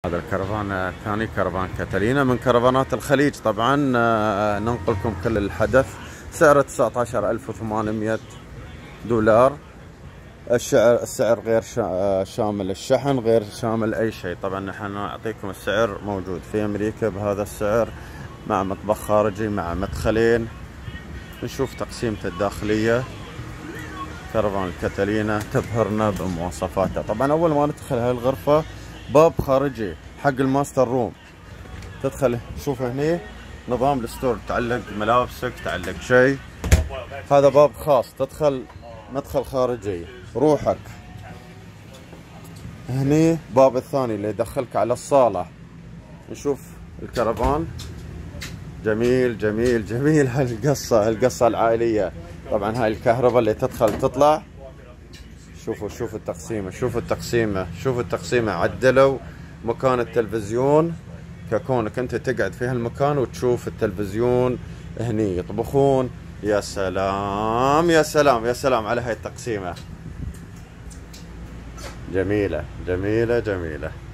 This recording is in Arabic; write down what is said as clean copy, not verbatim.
هذا الكرفان الثاني كرفان كاتالينا من كرفانات الخليج. طبعا ننقلكم كل الحدث. سعره 19,800 دولار. السعر غير شامل الشحن، غير شامل اي شيء. طبعا نحن نعطيكم السعر موجود في امريكا بهذا السعر، مع مطبخ خارجي مع مدخلين. نشوف تقسيمته الداخلية. كرفان الكاتالينا تبهرنا بمواصفاته. طبعا اول ما ندخل هاي الغرفة باب خارجي حق الماستر روم. تدخل شوف هني نظام الستور، تعلق ملابسك، تعلق شيء. هذا باب خاص، تدخل مدخل خارجي روحك. هني باب الثاني اللي يدخلك على الصالة. نشوف الكرفان جميل جميل جميل. هالقصة العائلية. طبعا هاي الكهرباء اللي تدخل تطلع. شوفوا التقسيمة، شوفوا التقسيمة. عدلوا مكان التلفزيون ككونك انت تقعد في هالمكان وتشوف التلفزيون. هني يطبخون. يا سلام يا سلام يا سلام على هاي التقسيمة. جميلة جميلة جميلة.